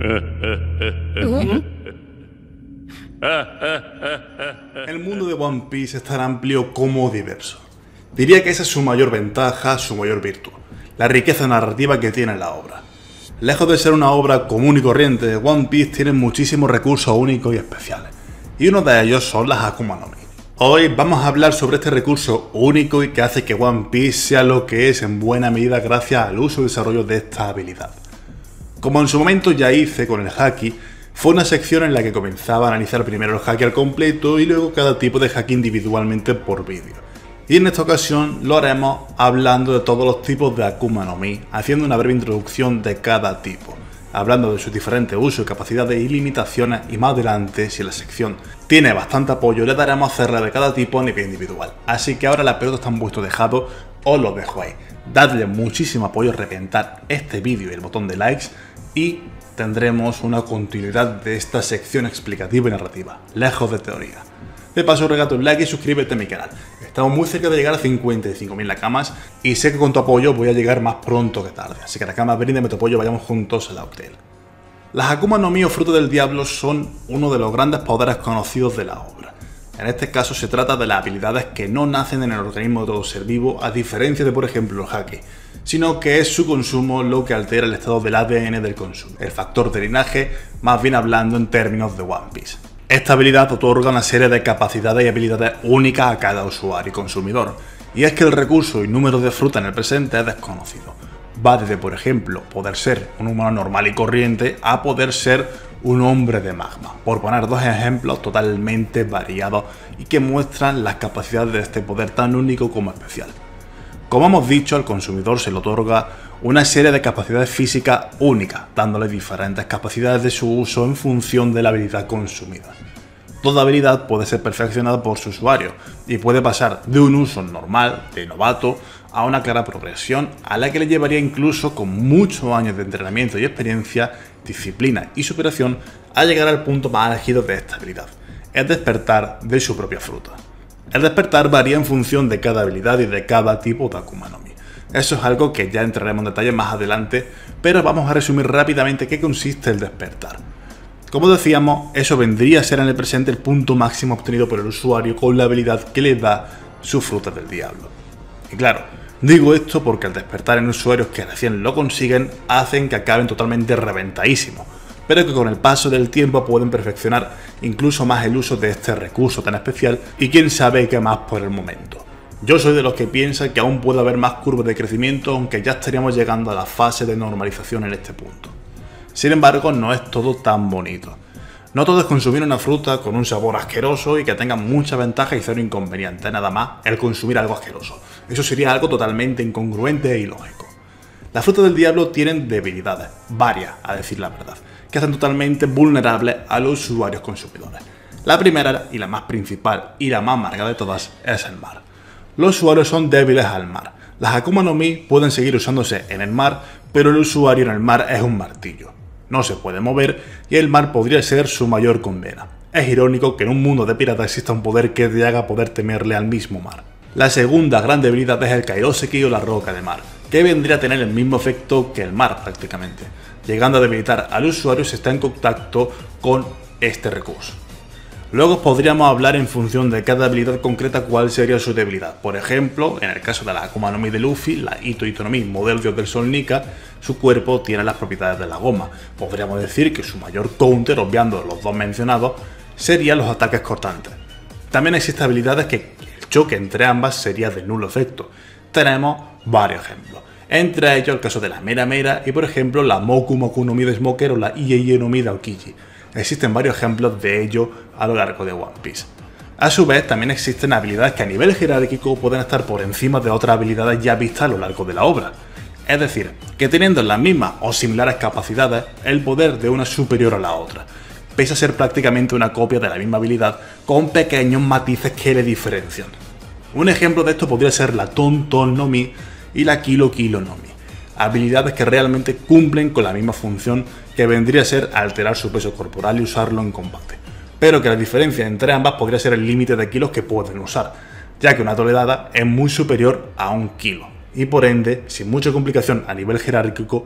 El mundo de One Piece es tan amplio como diverso. Diría que esa es su mayor ventaja, su mayor virtud, la riqueza narrativa que tiene la obra. Lejos de ser una obra común y corriente, One Piece tiene muchísimos recursos únicos y especiales, y uno de ellos son las Akuma no Mi. Hoy vamos a hablar sobre este recurso único y que hace que One Piece sea lo que es en buena medida gracias al uso y desarrollo de esta habilidad. Como en su momento ya hice con el Haki, fue una sección en la que comenzaba a analizar primero el Haki al completo y luego cada tipo de Haki individualmente por vídeo. Y en esta ocasión lo haremos hablando de todos los tipos de Akuma no Mi, haciendo una breve introducción de cada tipo, hablando de sus diferentes usos, capacidades y limitaciones, y más adelante, si la sección tiene bastante apoyo, le daremos a hacerla de cada tipo a nivel individual. Así que ahora la pelota está en vuestro tejado, os lo dejo ahí. Dadle muchísimo apoyo, reventar este vídeo y el botón de likes, y tendremos una continuidad de esta sección explicativa y narrativa, lejos de teoría. De paso, regate un like y suscríbete a mi canal. Estamos muy cerca de llegar a 55.000 nakamas y sé que con tu apoyo voy a llegar más pronto que tarde. Así que Nakama, bríndame tu apoyo, vayamos juntos a la Octel. Las Akuma no Mi o Fruto del Diablo son uno de los grandes poderes conocidos de la obra. En este caso se trata de las habilidades que no nacen en el organismo de todo ser vivo, a diferencia de por ejemplo el Haki, sino que es su consumo lo que altera el estado del ADN del consumo, el factor de linaje, más bien hablando en términos de One Piece. Esta habilidad otorga una serie de capacidades y habilidades únicas a cada usuario y consumidor, y es que el recurso y número de fruta en el presente es desconocido. Va desde, por ejemplo, poder ser un humano normal y corriente a poder ser un hombre de magma, por poner dos ejemplos totalmente variados y que muestran las capacidades de este poder tan único como especial. Como hemos dicho, al consumidor se le otorga una serie de capacidades físicas únicas, dándole diferentes capacidades de su uso en función de la habilidad consumida. Toda habilidad puede ser perfeccionada por su usuario y puede pasar de un uso normal, de novato, a una clara progresión a la que le llevaría incluso con muchos años de entrenamiento y experiencia, disciplina y superación a llegar al punto más álgido de esta habilidad, el despertar de su propia fruta. El despertar varía en función de cada habilidad y de cada tipo de Akuma no Mi. Eso es algo que ya entraremos en detalle más adelante, pero vamos a resumir rápidamente qué consiste el despertar. Como decíamos, eso vendría a ser en el presente el punto máximo obtenido por el usuario con la habilidad que le da su fruta del diablo. Y claro, digo esto porque al despertar en usuarios que recién lo consiguen, hacen que acaben totalmente reventadísimos, pero que con el paso del tiempo pueden perfeccionar incluso más el uso de este recurso tan especial y quién sabe qué más por el momento. Yo soy de los que piensan que aún puede haber más curvas de crecimiento, aunque ya estaríamos llegando a la fase de normalización en este punto. Sin embargo, no es todo tan bonito. No todo es consumir una fruta con un sabor asqueroso y que tenga mucha ventaja y cero inconveniente, nada más el consumir algo asqueroso. Eso sería algo totalmente incongruente e ilógico. Las frutas del diablo tienen debilidades, varias a decir la verdad, que hacen totalmente vulnerables a los usuarios consumidores. La primera y la más principal y la más amarga de todas es el mar. Los usuarios son débiles al mar. Las Akuma no Mi pueden seguir usándose en el mar, pero el usuario en el mar es un martillo. No se puede mover y el mar podría ser su mayor condena. Es irónico que en un mundo de piratas exista un poder que te haga poder temerle al mismo mar. La segunda gran debilidad es el Kairoseki o la roca de mar, que vendría a tener el mismo efecto que el mar prácticamente, llegando a debilitar al usuario si está en contacto con este recurso. Luego podríamos hablar en función de cada habilidad concreta cuál sería su debilidad. Por ejemplo, en el caso de la Akuma no Mi de Luffy, la Ito no Mi, modelo dios del sol Nika, su cuerpo tiene las propiedades de la goma. Podríamos decir que su mayor counter, obviando los dos mencionados, serían los ataques cortantes. También existen habilidades que el choque entre ambas sería de nulo efecto. Tenemos varios ejemplos. Entre ellos el caso de la Mera Mera y por ejemplo la Moku Moku no Mi de Smoker o la Iei no Mi de Aokiji. Existen varios ejemplos de ello a lo largo de One Piece. A su vez, también existen habilidades que a nivel jerárquico pueden estar por encima de otras habilidades ya vistas a lo largo de la obra. Es decir, que teniendo las mismas o similares capacidades, el poder de una es superior a la otra, pese a ser prácticamente una copia de la misma habilidad con pequeños matices que le diferencian. Un ejemplo de esto podría ser la Ton Ton no Mi y la Kilo Kilo no Mi, habilidades que realmente cumplen con la misma función que vendría a ser alterar su peso corporal y usarlo en combate, pero que la diferencia entre ambas podría ser el límite de kilos que pueden usar, ya que una tonelada es muy superior a 1 kilo, y por ende, sin mucha complicación a nivel jerárquico,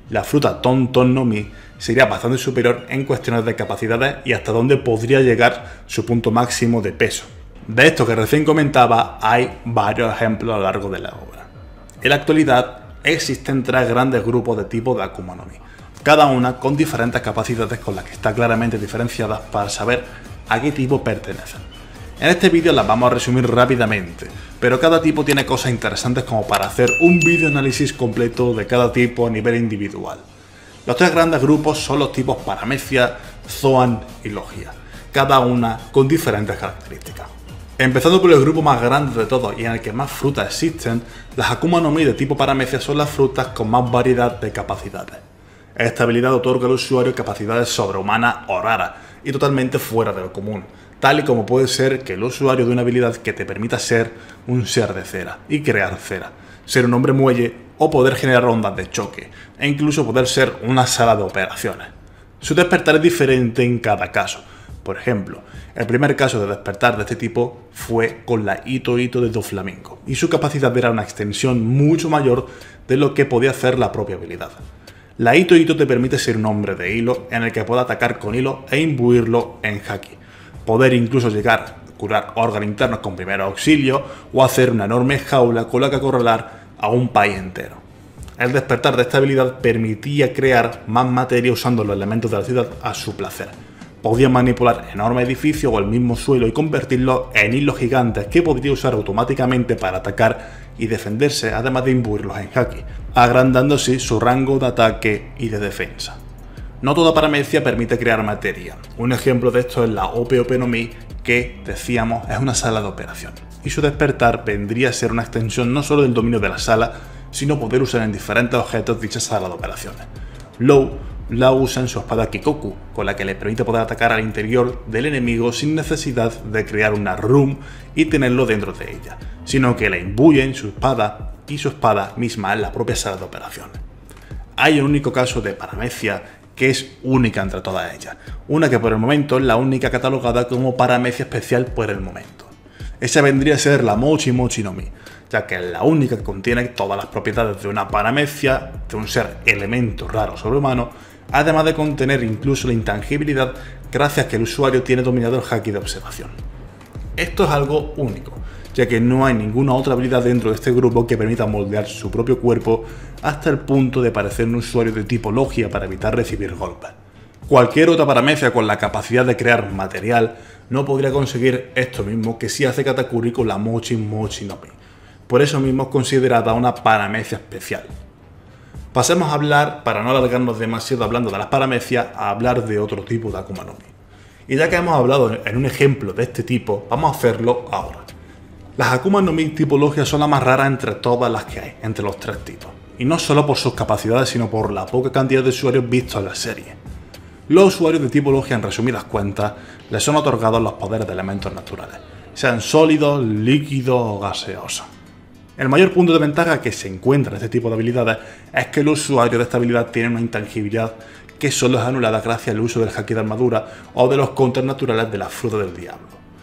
La fruta Ton Ton no Mi sería bastante superior en cuestiones de capacidades y hasta dónde podría llegar su punto máximo de peso. De esto que recién comentaba hay varios ejemplos a lo largo de la obra. En la actualidad existen 3 grandes grupos de tipos de Akuma no Mi, cada una con diferentes capacidades con las que está claramente diferenciadas para saber a qué tipo pertenecen. En este vídeo las vamos a resumir rápidamente, pero cada tipo tiene cosas interesantes como para hacer un vídeo análisis completo de cada tipo a nivel individual. Los 3 grandes grupos son los tipos Paramecia, Zoan y Logia, cada una con diferentes características. Empezando por el grupo más grande de todos y en el que más frutas existen, las Akuma no Mi de tipo Paramecia son las frutas con más variedad de capacidades. Esta habilidad otorga al usuario capacidades sobrehumanas o raras y totalmente fuera de lo común, tal y como puede ser que el usuario de una habilidad que te permita ser un ser de cera y crear cera, ser un hombre muelle o poder generar ondas de choque, e incluso poder ser una sala de operaciones. Su despertar es diferente en cada caso. Por ejemplo, el primer caso de despertar de este tipo fue con la Ito Ito de Doflamingo, y su capacidad era una extensión mucho mayor de lo que podía hacer la propia habilidad. La Ito Ito te permite ser un hombre de hilo en el que pueda atacar con hilo e imbuirlo en haki, poder incluso llegar a curar órganos internos con primer auxilio o hacer una enorme jaula con la que acorralar a un país entero. El despertar de esta habilidad permitía crear más materia usando los elementos de la ciudad a su placer. Podía manipular enormes edificios o el mismo suelo y convertirlos en hilos gigantes que podría usar automáticamente para atacar y defenderse, además de imbuirlos en haki, agrandando así su rango de ataque y de defensa. No toda paramecia permite crear materia. Un ejemplo de esto es la Ope Ope no Mi, que, decíamos, es una sala de operación, y su despertar vendría a ser una extensión no solo del dominio de la sala, sino poder usar en diferentes objetos dicha sala de operaciones. Lou la usa en su espada Kikoku, con la que le permite poder atacar al interior del enemigo sin necesidad de crear una room y tenerlo dentro de ella, sino que la imbuye en su espada y su espada misma en la propia sala de operaciones. Hay un único caso de paramecia que es única entre todas ellas, una que por el momento es la única catalogada como paramecia especial por el momento. Esa vendría a ser la Mochi Mochi no Mi, ya que es la única que contiene todas las propiedades de una paramecia, de un ser elemento raro sobrehumano, además de contener incluso la intangibilidad gracias a que el usuario tiene dominado el haki de observación. Esto es algo único, ya que no hay ninguna otra habilidad dentro de este grupo que permita moldear su propio cuerpo hasta el punto de parecer un usuario de tipo Logia para evitar recibir golpes. Cualquier otra paramecia con la capacidad de crear material no podría conseguir esto mismo que sí hace Katakuri con la Mochi Mochi no Mi. Por eso mismo es considerada una paramecia especial. Pasemos a hablar, para no alargarnos demasiado hablando de las paramecias, a hablar de otro tipo de Akuma no Mi. Y ya que hemos hablado en un ejemplo de este tipo, vamos a hacerlo ahora. Las Akuma no Mi tipo Logia son las más raras entre todas las que hay, entre los 3 tipos. Y no solo por sus capacidades, sino por la poca cantidad de usuarios vistos en la serie. Los usuarios de tipo Logia, en resumidas cuentas, les son otorgados los poderes de elementos naturales, sean sólidos, líquidos o gaseosos. El mayor punto de ventaja que se encuentra en este tipo de habilidades es que el usuario de esta habilidad tiene una intangibilidad que solo es anulada gracias al uso del haki de armadura o de los counters naturales de la fruta del diablo.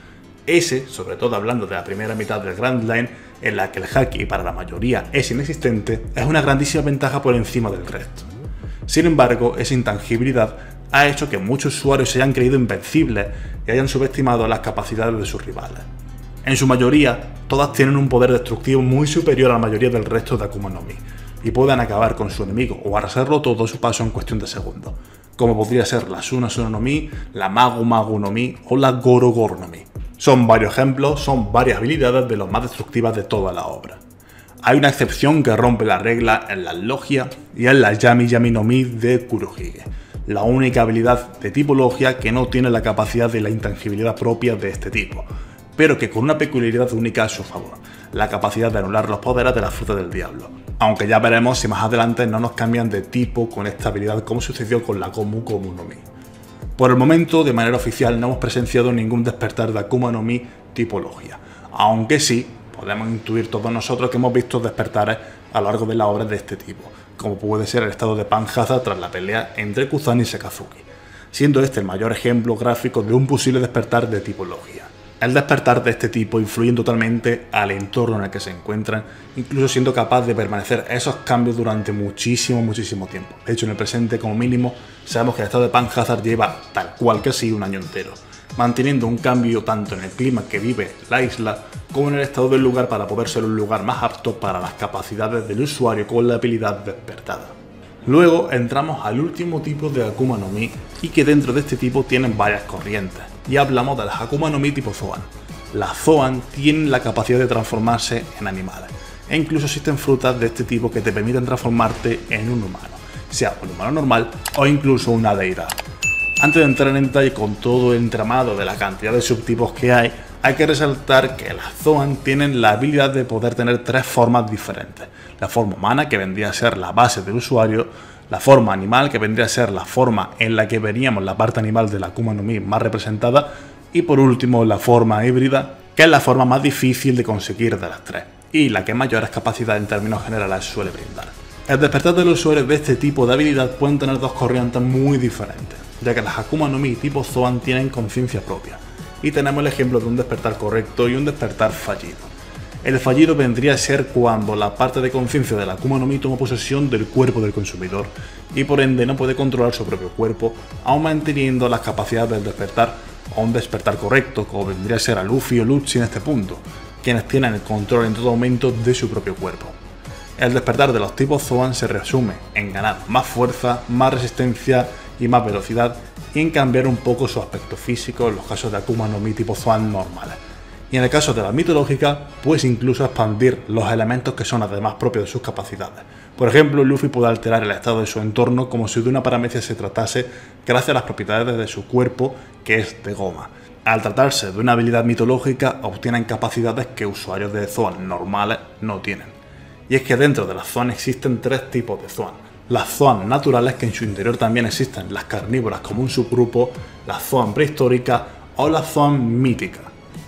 Ese, sobre todo hablando de la primera mitad del Grand Line, en la que el haki para la mayoría es inexistente, es una grandísima ventaja por encima del resto. Sin embargo, esa intangibilidad ha hecho que muchos usuarios se hayan creído invencibles y hayan subestimado las capacidades de sus rivales. En su mayoría, todas tienen un poder destructivo muy superior a la mayoría del resto de Akuma no Mi, y pueden acabar con su enemigo o arrasarlo todo a su paso en cuestión de segundos, como podría ser la Suna Suna no Mi, la Magu Magu no Mi o la Goro Goro no Mi. Son varios ejemplos, son varias habilidades de las más destructivas de toda la obra. Hay una excepción que rompe la regla en las Logia y es la Yami Yami no Mi de Kurohige, la única habilidad de tipo Logia que no tiene la capacidad de la intangibilidad propia de este tipo, pero que con una peculiaridad única a su favor, la capacidad de anular los poderes de la fruta del diablo. Aunque ya veremos si más adelante no nos cambian de tipo con esta habilidad como sucedió con la Gomu Gomu no Mi. Por el momento, de manera oficial, no hemos presenciado ningún despertar de Akuma no Mi tipo Logia, aunque sí podemos intuir todos nosotros que hemos visto despertares a lo largo de las obras de este tipo, como puede ser el estado de Panhazard tras la pelea entre Kuzan y Sakazuki, siendo este el mayor ejemplo gráfico de un posible despertar de tipo Logia. El despertar de este tipo influye totalmente al entorno en el que se encuentran, incluso siendo capaz de permanecer esos cambios durante muchísimo tiempo. De hecho, en el presente, como mínimo, sabemos que el estado de Pan-Hazard lleva tal cual que sí un año entero, manteniendo un cambio tanto en el clima que vive la isla como en el estado del lugar para poder ser un lugar más apto para las capacidades del usuario con la habilidad despertada. Luego entramos al último tipo de Akuma no Mi, y que dentro de este tipo tienen varias corrientes, y hablamos de las Akuma no Mi tipo Zoan. Las Zoan tienen la capacidad de transformarse en animales, e incluso existen frutas de este tipo que te permiten transformarte en un humano, sea un humano normal o incluso una deidad. Antes de entrar en detalle con todo el entramado de la cantidad de subtipos que hay que resaltar que las Zoan tienen la habilidad de poder tener tres formas diferentes. La forma humana, que vendría a ser la base del usuario, la forma animal, que vendría a ser la forma en la que veríamos la parte animal de la Akuma no Mi más representada, y por último la forma híbrida, que es la forma más difícil de conseguir de las tres, y la que mayores capacidades en términos generales suele brindar. El despertar de los usuarios de este tipo de habilidad pueden tener dos corrientes muy diferentes, ya que las Akuma no Mi tipo Zoan tienen conciencia propia, y tenemos el ejemplo de un despertar correcto y un despertar fallido. El fallido vendría a ser cuando la parte de conciencia de la Akuma no Mi toma posesión del cuerpo del consumidor y por ende no puede controlar su propio cuerpo, aún manteniendo las capacidades del despertar, o un despertar correcto, como vendría a ser a Luffy o Lucci en este punto, quienes tienen el control en todo momento de su propio cuerpo. El despertar de los tipos Zoan se resume en ganar más fuerza, más resistencia y más velocidad, y en cambiar un poco su aspecto físico en los casos de Akuma no Mi tipo Zoan normales. Y en el caso de la mitológica, pues incluso expandir los elementos que son además propios de sus capacidades. Por ejemplo, Luffy puede alterar el estado de su entorno como si de una paramecia se tratase gracias a las propiedades de su cuerpo, que es de goma. Al tratarse de una habilidad mitológica, obtienen capacidades que usuarios de Zoan normales no tienen. Y es que dentro de las Zoan existen tres tipos de Zoan. Las Zoan naturales, que en su interior también existen las carnívoras como un subgrupo, las Zoan prehistóricas o las Zoan míticas.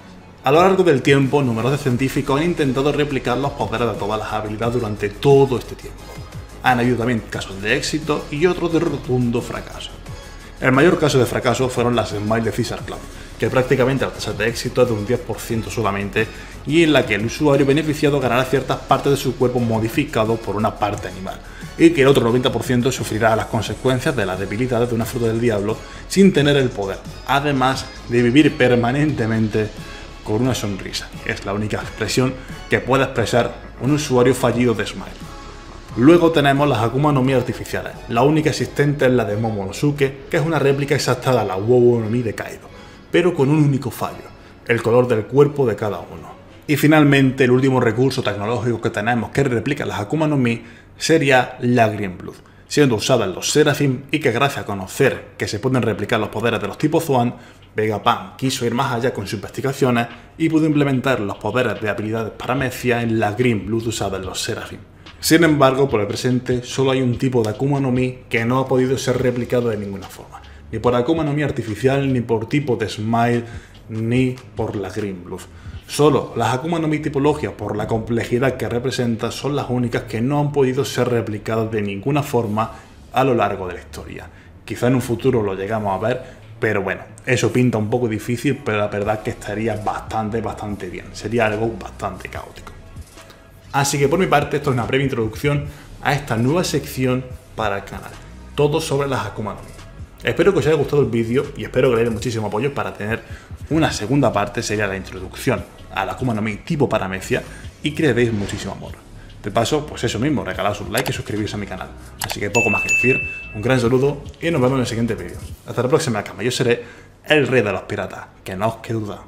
A lo largo del tiempo, numerosos científicos han intentado replicar los poderes de todas las habilidades durante todo este tiempo. Han habido también casos de éxito y otros de rotundo fracaso. El mayor caso de fracaso fueron las Smile de Caesar Club, que prácticamente la tasa de éxito es de un 10% solamente, y en la que el usuario beneficiado ganará ciertas partes de su cuerpo modificado por una parte animal, y que el otro 90% sufrirá las consecuencias de las debilidades de una fruta del diablo sin tener el poder, además de vivir permanentemente con una sonrisa. Es la única expresión que puede expresar un usuario fallido de Smile. Luego tenemos las Akuma no Mi artificiales. La única existente es la de Momonosuke, que es una réplica exacta de la Wowo no Mi de Kaido, pero con un único fallo: el color del cuerpo de cada uno. Y finalmente, el último recurso tecnológico que tenemos que replica las Akuma no Mi sería la Green Blood, siendo usada en los Seraphim, y que gracias a conocer que se pueden replicar los poderes de los tipos Zoan, Vegapunk quiso ir más allá con sus investigaciones y pudo implementar los poderes de habilidades paramecia en la Green Blood usada en los Seraphim. Sin embargo, por el presente, solo hay un tipo de Akuma no Mi que no ha podido ser replicado de ninguna forma, ni por Akuma no Mi artificial, ni por tipo de Smile, ni por la Green Blood. Solo las Akuma no Mi tipología, por la complejidad que representa, son las únicas que no han podido ser replicadas de ninguna forma a lo largo de la historia. Quizá en un futuro lo llegamos a ver, pero bueno, eso pinta un poco difícil, pero la verdad que estaría bastante bien. Sería algo bastante caótico. Así que por mi parte, esto es una breve introducción a esta nueva sección para el canal. Todo sobre las Akuma no Mi. Espero que os haya gustado el vídeo y espero que le den muchísimo apoyo para tener una segunda parte, sería la introducción a la Akuma no Mi tipo paramecia, y que le deis muchísimo amor. De paso, pues eso mismo, regalaos un like y suscribiros a mi canal. Así que poco más que decir, un gran saludo y nos vemos en el siguiente vídeo. Hasta la próxima cama, yo seré el rey de los piratas, que no os quede duda.